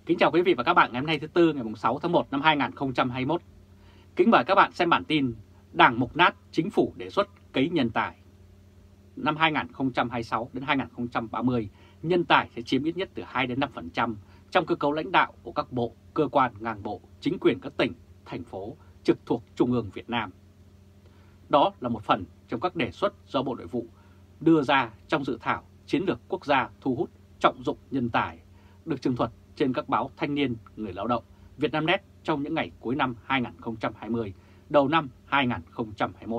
Kính chào quý vị và các bạn ngày hôm nay thứ Tư ngày 6 tháng 1 năm 2021. Kính mời các bạn xem bản tin Đảng mục nát, chính phủ đề xuất cấy nhân tài. Năm 2026 đến 2030, nhân tài sẽ chiếm ít nhất từ 2 đến 5% trong cơ cấu lãnh đạo của các bộ, cơ quan ngang bộ, chính quyền các tỉnh, thành phố trực thuộc Trung ương Việt Nam. Đó là một phần trong các đề xuất do Bộ Nội vụ đưa ra trong dự thảo Chiến lược Quốc gia thu hút trọng dụng nhân tài, được tường thuật trên các báo Thanh niên, Người lao động, Vietnamnet trong những ngày cuối năm 2020, đầu năm 2021.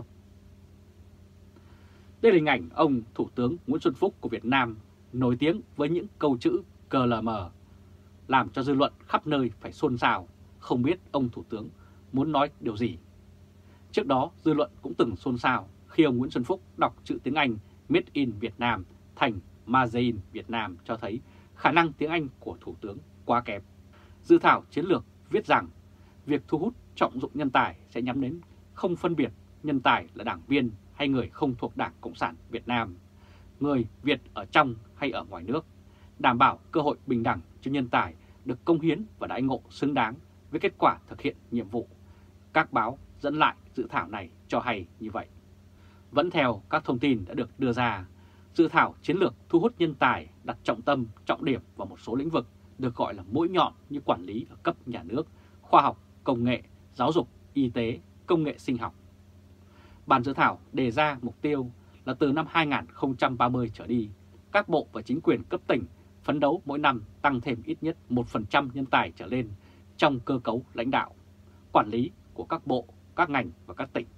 Đây là hình ảnh ông Thủ tướng Nguyễn Xuân Phúc của Việt Nam nổi tiếng với những câu chữ CLM, làm cho dư luận khắp nơi phải xôn xao, không biết ông Thủ tướng muốn nói điều gì. Trước đó, dư luận cũng từng xôn xao khi ông Nguyễn Xuân Phúc đọc chữ tiếng Anh Made in Việt Nam thành Made in Việt Nam, cho thấy khả năng tiếng Anh của Thủ tướng quá kém. Dự thảo chiến lược viết rằng việc thu hút trọng dụng nhân tài sẽ nhắm đến không phân biệt nhân tài là đảng viên hay người không thuộc Đảng Cộng sản Việt Nam, người Việt ở trong hay ở ngoài nước, đảm bảo cơ hội bình đẳng cho nhân tài được công hiến và đãi ngộ xứng đáng với kết quả thực hiện nhiệm vụ. Các báo dẫn lại dự thảo này cho hay như vậy. Vẫn theo các thông tin đã được đưa ra, dự thảo chiến lược thu hút nhân tài đặt trọng tâm, trọng điểm vào một số lĩnh vực được gọi là mũi nhọn như quản lý ở cấp nhà nước, khoa học, công nghệ, giáo dục, y tế, công nghệ sinh học. Bản dự thảo đề ra mục tiêu là từ năm 2030 trở đi, các bộ và chính quyền cấp tỉnh phấn đấu mỗi năm tăng thêm ít nhất 1% nhân tài trở lên trong cơ cấu lãnh đạo, quản lý của các bộ, các ngành và các tỉnh.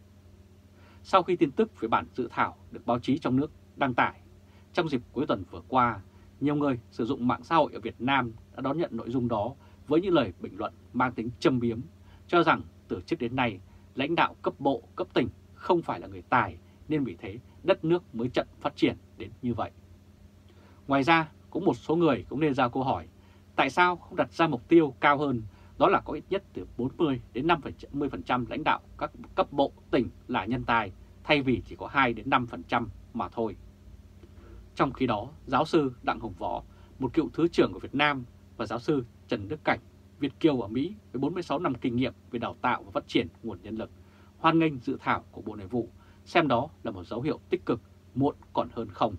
Sau khi tin tức về bản dự thảo được báo chí trong nước đăng tải, trong dịp cuối tuần vừa qua, nhiều người sử dụng mạng xã hội ở Việt Nam đã đón nhận nội dung đó với những lời bình luận mang tính châm biếm, cho rằng từ trước đến nay, lãnh đạo cấp bộ, cấp tỉnh không phải là người tài nên vì thế đất nước mới chậm phát triển đến như vậy. Ngoài ra, cũng một số người cũng nên ra câu hỏi, tại sao không đặt ra mục tiêu cao hơn, đó là có ít nhất từ 40 đến 50% lãnh đạo các cấp bộ tỉnh là nhân tài, thay vì chỉ có 2 đến 5% mà thôi. Trong khi đó, giáo sư Đặng Hùng Võ, một cựu Thứ trưởng của Việt Nam, và giáo sư Trần Đức Cảnh, Việt kiều ở Mỹ với 46 năm kinh nghiệm về đào tạo và phát triển nguồn nhân lực, hoan nghênh dự thảo của Bộ Nội vụ, xem đó là một dấu hiệu tích cực, muộn còn hơn không.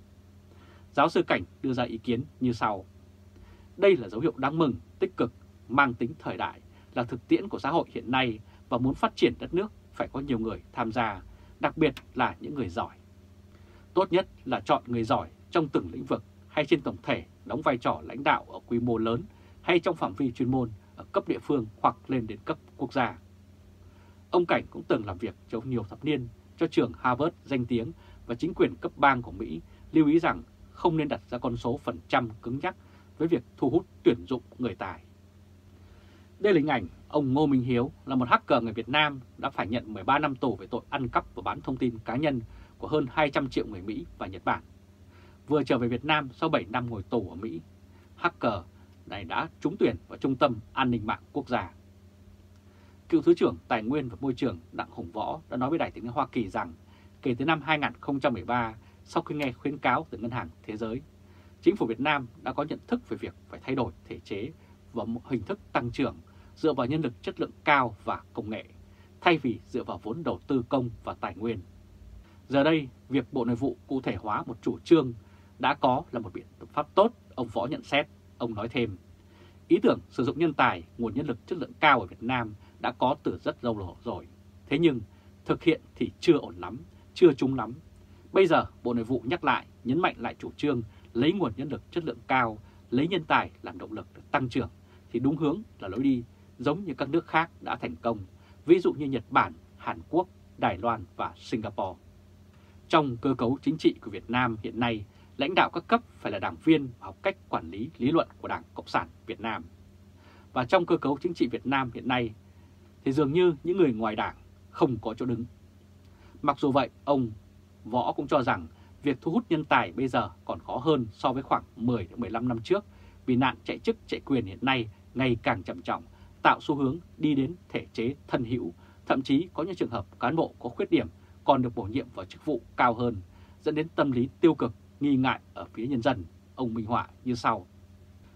Giáo sư Cảnh đưa ra ý kiến như sau. Đây là dấu hiệu đáng mừng, tích cực, mang tính thời đại, là thực tiễn của xã hội hiện nay và muốn phát triển đất nước phải có nhiều người tham gia, đặc biệt là những người giỏi. Tốt nhất là chọn người giỏi trong từng lĩnh vực hay trên tổng thể đóng vai trò lãnh đạo ở quy mô lớn hay trong phạm vi chuyên môn ở cấp địa phương hoặc lên đến cấp quốc gia. Ông Cảnh cũng từng làm việc trong nhiều thập niên cho trường Harvard danh tiếng và chính quyền cấp bang của Mỹ lưu ý rằng không nên đặt ra con số phần trăm cứng nhắc với việc thu hút tuyển dụng người tài. Đây là hình ảnh ông Ngô Minh Hiếu là một hacker người Việt Nam đã phải nhận 13 năm tù về tội ăn cắp và bán thông tin cá nhân của hơn 200 triệu người Mỹ và Nhật Bản. Vừa trở về Việt Nam sau 7 năm ngồi tù ở Mỹ, hacker này đã trúng tuyển vào Trung tâm An ninh mạng quốc gia. Cựu Thứ trưởng Tài nguyên và Môi trường Đặng Hùng Võ đã nói với Đài Tiếng nói Hoa Kỳ rằng kể từ năm 2013, sau khi nghe khuyến cáo từ Ngân hàng Thế giới, chính phủ Việt Nam đã có nhận thức về việc phải thay đổi thể chế và một hình thức tăng trưởng dựa vào nhân lực chất lượng cao và công nghệ, thay vì dựa vào vốn đầu tư công và tài nguyên. Giờ đây, việc Bộ Nội vụ cụ thể hóa một chủ trương đã có là một biện pháp tốt, ông Võ nhận xét. Ông nói thêm, ý tưởng sử dụng nhân tài, nguồn nhân lực chất lượng cao ở Việt Nam đã có từ rất lâu rồi. Thế nhưng, thực hiện thì chưa ổn lắm, chưa trúng lắm. Bây giờ, Bộ Nội vụ nhắc lại, nhấn mạnh lại chủ trương lấy nguồn nhân lực chất lượng cao, lấy nhân tài làm động lực để tăng trưởng, thì đúng hướng là lối đi giống như các nước khác đã thành công, ví dụ như Nhật Bản, Hàn Quốc, Đài Loan và Singapore. Trong cơ cấu chính trị của Việt Nam hiện nay, lãnh đạo các cấp phải là đảng viên và học cách quản lý lý luận của Đảng Cộng sản Việt Nam. Và trong cơ cấu chính trị Việt Nam hiện nay, thì dường như những người ngoài đảng không có chỗ đứng. Mặc dù vậy, ông Võ cũng cho rằng việc thu hút nhân tài bây giờ còn khó hơn so với khoảng 10-15 năm trước, vì nạn chạy chức chạy quyền hiện nay ngày càng trầm trọng, tạo xu hướng đi đến thể chế thân hữu, thậm chí có những trường hợp cán bộ có khuyết điểm còn được bổ nhiệm vào chức vụ cao hơn, dẫn đến tâm lý tiêu cực, nghi ngại ở phía nhân dân. Ông minh họa như sau.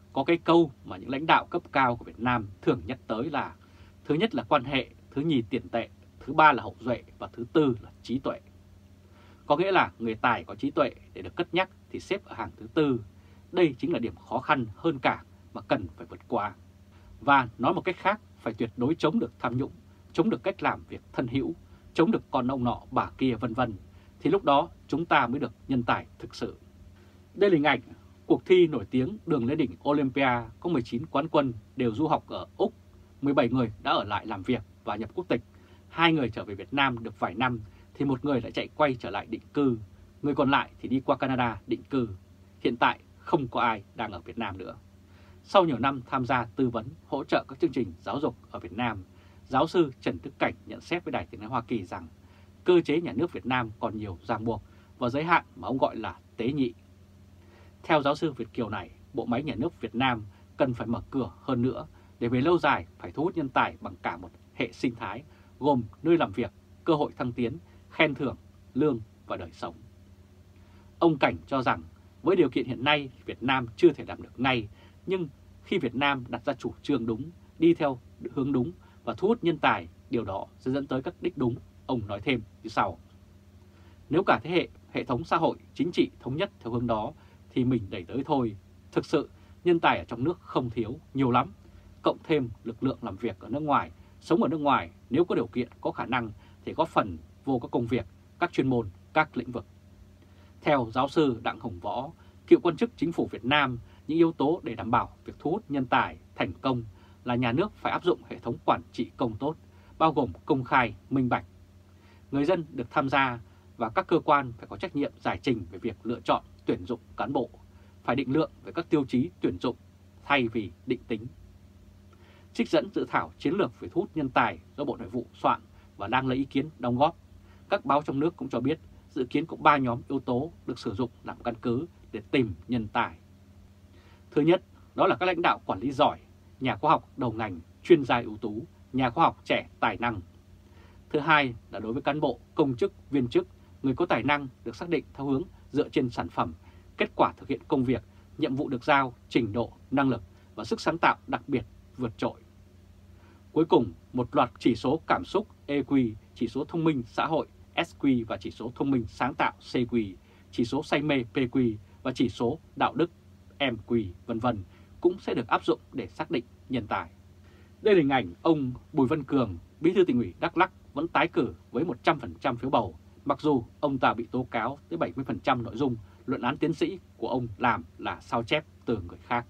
Có cái câu mà những lãnh đạo cấp cao của Việt Nam thường nhắc tới là thứ nhất là quan hệ, thứ nhì tiền tệ, thứ ba là hậu duệ và thứ tư là trí tuệ. Có nghĩa là người tài có trí tuệ để được cất nhắc thì xếp ở hàng thứ tư. Đây chính là điểm khó khăn hơn cả mà cần phải vượt qua. Và nói một cách khác, phải tuyệt đối chống được tham nhũng, chống được cách làm việc thân hữu, chống được con ông nọ bà kia vân vân, thì lúc đó chúng ta mới được nhân tài thực sự. Đây là hình ảnh cuộc thi nổi tiếng đường lên đỉnh Olympia có 19 quán quân đều du học ở Úc, 17 người đã ở lại làm việc và nhập quốc tịch, 2 người trở về Việt Nam được vài năm thì một người lại chạy quay trở lại định cư, người còn lại thì đi qua Canada định cư. Hiện tại không có ai đang ở Việt Nam nữa. Sau nhiều năm tham gia tư vấn, hỗ trợ các chương trình giáo dục ở Việt Nam, giáo sư Trần Đức Cảnh nhận xét với Đài Tiếng nói Hoa Kỳ rằng cơ chế nhà nước Việt Nam còn nhiều ràng buộc và giới hạn mà ông gọi là tế nhị. Theo giáo sư Việt Kiều này, bộ máy nhà nước Việt Nam cần phải mở cửa hơn nữa để về lâu dài phải thu hút nhân tài bằng cả một hệ sinh thái gồm nơi làm việc, cơ hội thăng tiến, khen thưởng, lương và đời sống. Ông Cảnh cho rằng với điều kiện hiện nay Việt Nam chưa thể làm được ngay, nhưng khi Việt Nam đặt ra chủ trương đúng, đi theo hướng đúng và thu hút nhân tài, điều đó sẽ dẫn tới các đích đúng. Ông nói thêm như sau: nếu cả thế hệ thống xã hội, chính trị thống nhất theo hướng đó thì mình đẩy tới thôi. Thực sự nhân tài ở trong nước không thiếu, nhiều lắm. Cộng thêm lực lượng làm việc ở nước ngoài, sống ở nước ngoài, nếu có điều kiện, có khả năng thì góp phần vô các công việc, các chuyên môn, các lĩnh vực. Theo giáo sư Đặng Hồng Võ, cựu quan chức chính phủ Việt Nam, những yếu tố để đảm bảo việc thu hút nhân tài thành công là nhà nước phải áp dụng hệ thống quản trị công tốt, bao gồm công khai, minh bạch. Người dân được tham gia và các cơ quan phải có trách nhiệm giải trình về việc lựa chọn, tuyển dụng cán bộ, phải định lượng về các tiêu chí tuyển dụng thay vì định tính. Trích dẫn dự thảo chiến lược về thu hút nhân tài do Bộ Nội vụ soạn và đang lấy ý kiến đóng góp. Các báo trong nước cũng cho biết dự kiến có 3 nhóm yếu tố được sử dụng làm căn cứ để tìm nhân tài. Thứ nhất, đó là các lãnh đạo quản lý giỏi, nhà khoa học đầu ngành, chuyên gia ưu tú, nhà khoa học trẻ tài năng. Thứ hai là đối với cán bộ, công chức, viên chức, người có tài năng được xác định theo hướng dựa trên sản phẩm, kết quả thực hiện công việc, nhiệm vụ được giao, trình độ, năng lực và sức sáng tạo đặc biệt vượt trội. Cuối cùng, một loạt chỉ số cảm xúc EQ, chỉ số thông minh xã hội SQ và chỉ số thông minh sáng tạo CQ, chỉ số say mê PQ và chỉ số đạo đức MQ, vân vân cũng sẽ được áp dụng để xác định nhân tài. Đây là hình ảnh ông Bùi Văn Cường, Bí thư Tỉnh ủy Đắk Lắk vẫn tái cử với 100% phiếu bầu, mặc dù ông ta bị tố cáo tới 70% nội dung luận án tiến sĩ của ông làm là sao chép từ người khác.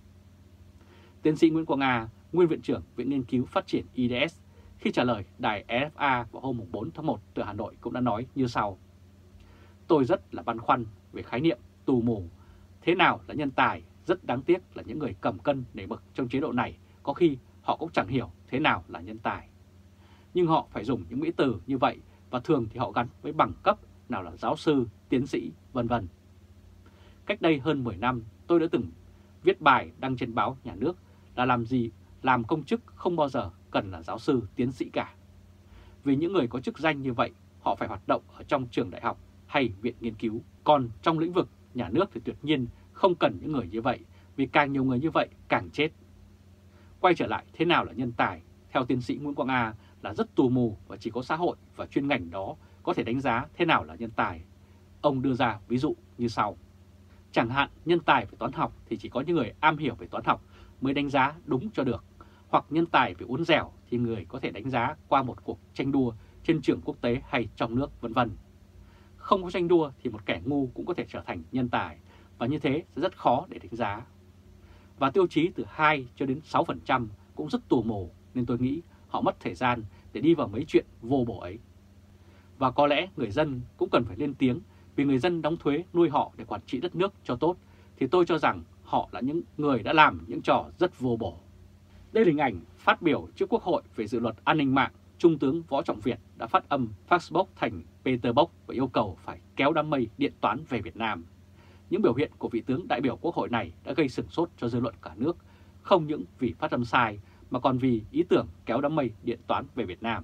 Tiến sĩ Nguyễn Quang Nga, nguyên viện trưởng Viện Nghiên cứu Phát triển IDS, khi trả lời đài RFA vào hôm 4 tháng 1 từ Hà Nội cũng đã nói như sau: tôi rất là băn khoăn về khái niệm tù mù. Thế nào là nhân tài? Rất đáng tiếc là những người cầm cân nảy mực trong chế độ này có khi họ cũng chẳng hiểu thế nào là nhân tài. Nhưng họ phải dùng những mỹ từ như vậy và thường thì họ gắn với bằng cấp, nào là giáo sư, tiến sĩ, vân vân. Cách đây hơn 10 năm, tôi đã từng viết bài đăng trên báo Nhà nước là làm gì làm công chức không bao giờ cần là giáo sư, tiến sĩ cả. Vì những người có chức danh như vậy, họ phải hoạt động ở trong trường đại học hay viện nghiên cứu. Còn trong lĩnh vực nhà nước thì tuyệt nhiên không cần những người như vậy, vì càng nhiều người như vậy càng chết. Quay trở lại thế nào là nhân tài, theo tiến sĩ Nguyễn Quang A là rất tù mù và chỉ có xã hội và chuyên ngành đó có thể đánh giá thế nào là nhân tài. Ông đưa ra ví dụ như sau. Chẳng hạn nhân tài về toán học thì chỉ có những người am hiểu về toán học mới đánh giá đúng cho được, hoặc nhân tài về uốn dẻo thì người có thể đánh giá qua một cuộc tranh đua trên trường quốc tế hay trong nước, vân vân. Không có tranh đua thì một kẻ ngu cũng có thể trở thành nhân tài, và như thế sẽ rất khó để đánh giá. Và tiêu chí từ 2 cho đến 6% cũng rất tù mù, nên tôi nghĩ họ mất thời gian để đi vào mấy chuyện vô bổ ấy. Và có lẽ người dân cũng cần phải lên tiếng, vì người dân đóng thuế nuôi họ để quản trị đất nước cho tốt, thì tôi cho rằng họ là những người đã làm những trò rất vô bổ. Đây là hình ảnh phát biểu trước Quốc hội về dự luật an ninh mạng, Trung tướng Võ Trọng Việt đã phát âm Faxbox thành Peterbox và yêu cầu phải kéo đám mây điện toán về Việt Nam. Những biểu hiện của vị tướng đại biểu Quốc hội này đã gây sửng sốt cho dư luận cả nước, không những vì phát âm sai mà còn vì ý tưởng kéo đám mây điện toán về Việt Nam.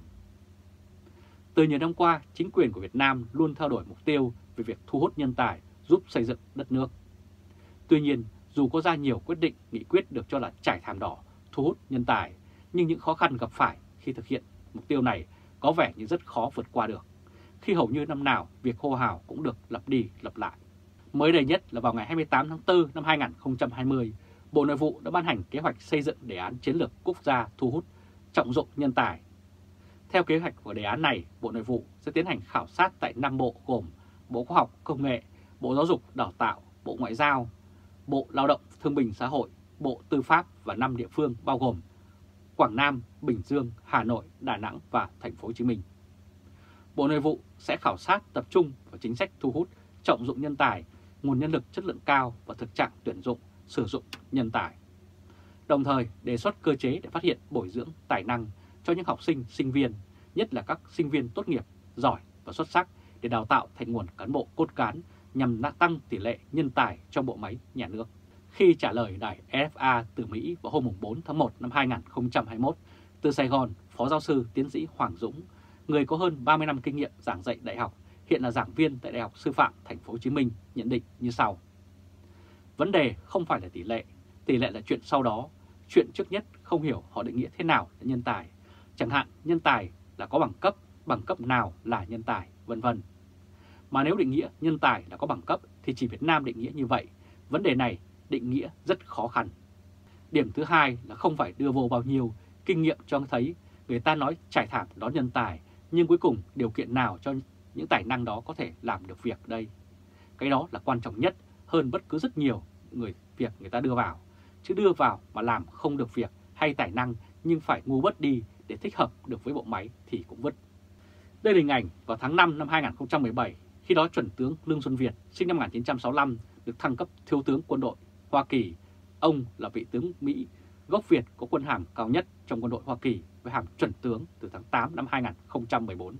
Từ nhiều năm qua, chính quyền của Việt Nam luôn theo đuổi mục tiêu về việc thu hút nhân tài giúp xây dựng đất nước. Tuy nhiên, dù có ra nhiều quyết định, nghị quyết được cho là trải thảm đỏ, thu hút nhân tài, nhưng những khó khăn gặp phải khi thực hiện mục tiêu này có vẻ như rất khó vượt qua được, khi hầu như năm nào việc hô hào cũng được lặp đi lặp lại. Mới đây nhất là vào ngày 28 tháng 4 năm 2020, Bộ Nội vụ đã ban hành kế hoạch xây dựng đề án chiến lược quốc gia thu hút, trọng dụng nhân tài. Theo kế hoạch của đề án này, Bộ Nội vụ sẽ tiến hành khảo sát tại 5 bộ gồm Bộ Khoa học Công nghệ, Bộ Giáo dục Đào tạo, Bộ Ngoại giao, Bộ Lao động Thương binh Xã hội, Bộ Tư pháp và 5 địa phương bao gồm Quảng Nam, Bình Dương, Hà Nội, Đà Nẵng và Thành phố Hồ Chí Minh. Bộ Nội vụ sẽ khảo sát tập trung vào chính sách thu hút, trọng dụng nhân tài, nguồn nhân lực chất lượng cao và thực trạng tuyển dụng, sử dụng nhân tài. Đồng thời đề xuất cơ chế để phát hiện, bồi dưỡng tài năng cho những học sinh, sinh viên, nhất là các sinh viên tốt nghiệp giỏi và xuất sắc để đào tạo thành nguồn cán bộ cốt cán nhằm tăng tỷ lệ nhân tài trong bộ máy nhà nước. Khi trả lời đài RFA từ Mỹ vào hôm 4 tháng 1 năm 2021, từ Sài Gòn, Phó giáo sư tiến sĩ Hoàng Dũng, người có hơn 30 năm kinh nghiệm giảng dạy đại học, hiện là giảng viên tại Đại học Sư phạm Thành phố Hồ Chí Minh, nhận định như sau: vấn đề không phải là tỷ lệ là chuyện sau đó. Chuyện trước nhất không hiểu họ định nghĩa thế nào là nhân tài, chẳng hạn nhân tài là có bằng cấp nào là nhân tài, vân vân. Mà nếu định nghĩa nhân tài là có bằng cấp thì chỉ Việt Nam định nghĩa như vậy, vấn đề này định nghĩa rất khó khăn. Điểm thứ hai là không phải đưa vô bao nhiêu, kinh nghiệm cho thấy người ta nói trải thảm đón nhân tài, nhưng cuối cùng điều kiện nào cho những tài năng đó có thể làm được việc đây? Cái đó là quan trọng nhất hơn bất cứ rất nhiều việc người ta đưa vào. Chứ đưa vào mà làm không được việc hay tài năng nhưng phải ngu bớt đi để thích hợp được với bộ máy thì cũng vứt. Đây là hình ảnh vào tháng 5 năm 2017, khi đó Chuẩn tướng Lương Xuân Việt, sinh năm 1965, được thăng cấp thiếu tướng quân đội Hoa Kỳ. Ông là vị tướng Mỹ gốc Việt có quân hàm cao nhất trong quân đội Hoa Kỳ với hàm chuẩn tướng từ tháng 8 năm 2014.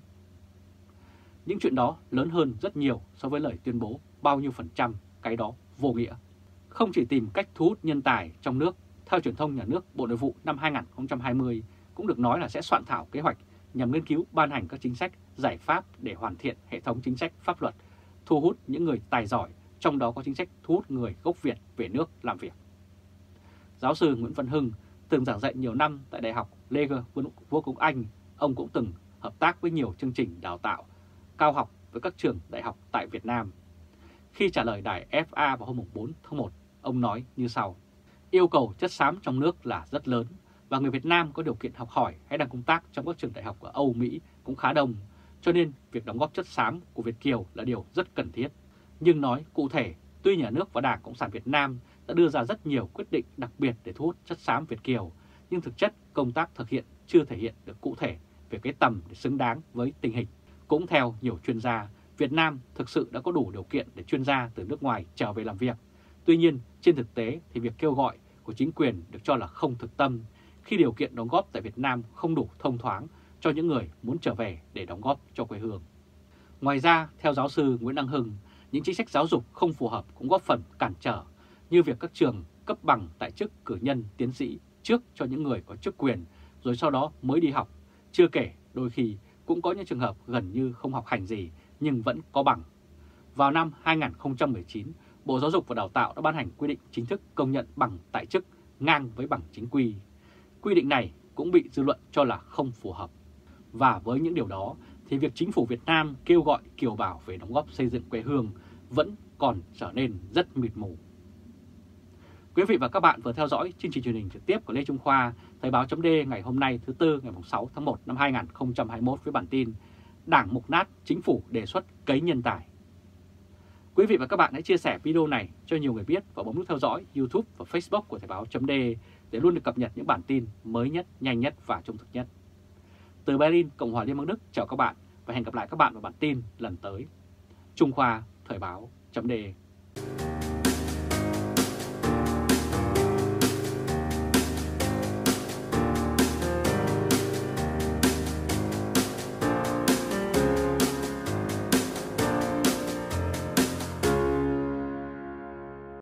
Những chuyện đó lớn hơn rất nhiều so với lời tuyên bố bao nhiêu %, cái đó vô nghĩa. Không chỉ tìm cách thu hút nhân tài trong nước, theo truyền thông nhà nước, Bộ Nội vụ năm 2020 cũng được nói là sẽ soạn thảo kế hoạch nhằm nghiên cứu ban hành các chính sách, giải pháp để hoàn thiện hệ thống chính sách pháp luật, thu hút những người tài giỏi, trong đó có chính sách thu hút người gốc Việt về nước làm việc. Giáo sư Nguyễn Văn Hưng từng giảng dạy nhiều năm tại Đại học Leger Vương quốc Anh, ông cũng từng hợp tác với nhiều chương trình đào tạo cao học với các trường đại học tại Việt Nam. Khi trả lời đài FA vào hôm 4 tháng 1, ông nói như sau: yêu cầu chất xám trong nước là rất lớn và người Việt Nam có điều kiện học hỏi hay đang công tác trong các trường đại học ở Âu, Mỹ cũng khá đông, cho nên việc đóng góp chất xám của Việt kiều là điều rất cần thiết. Nhưng nói cụ thể, tuy nhà nước và Đảng Cộng sản Việt Nam đã đưa ra rất nhiều quyết định đặc biệt để thu hút chất xám Việt kiều, nhưng thực chất công tác thực hiện chưa thể hiện được cụ thể về cái tầm để xứng đáng với tình hình. Cũng theo nhiều chuyên gia, Việt Nam thực sự đã có đủ điều kiện để chuyên gia từ nước ngoài trở về làm việc. Tuy nhiên, trên thực tế thì việc kêu gọi của chính quyền được cho là không thực tâm khi điều kiện đóng góp tại Việt Nam không đủ thông thoáng cho những người muốn trở về để đóng góp cho quê hương. Ngoài ra, theo giáo sư Nguyễn Đăng Hưng, những chính sách giáo dục không phù hợp cũng góp phần cản trở, như việc các trường cấp bằng tại chức cử nhân tiến sĩ trước cho những người có chức quyền, rồi sau đó mới đi học. Chưa kể, đôi khi cũng có những trường hợp gần như không học hành gì nhưng vẫn có bằng. Vào năm 2019, Bộ Giáo dục và Đào tạo đã ban hành quy định chính thức công nhận bằng tại chức ngang với bằng chính quy. Quy định này cũng bị dư luận cho là không phù hợp. Và với những điều đó thì việc chính phủ Việt Nam kêu gọi kiều bào về đóng góp xây dựng quê hương vẫn còn trở nên rất mịt mù. Quý vị và các bạn vừa theo dõi chương trình truyền hình trực tiếp của Lê Trung Khoa, Thời báo .d ngày hôm nay thứ Tư ngày 6 tháng 1 năm 2021 với bản tin Đảng mục nát, chính phủ đề xuất cấy nhân tài. Quý vị và các bạn hãy chia sẻ video này cho nhiều người biết và bấm nút theo dõi YouTube và Facebook của Thời báo .d để luôn được cập nhật những bản tin mới nhất, nhanh nhất và trung thực nhất. Từ Berlin, Cộng hòa Liên bang Đức, chào các bạn và hẹn gặp lại các bạn vào bản tin lần tới. Trung Khoa, Thời báo .d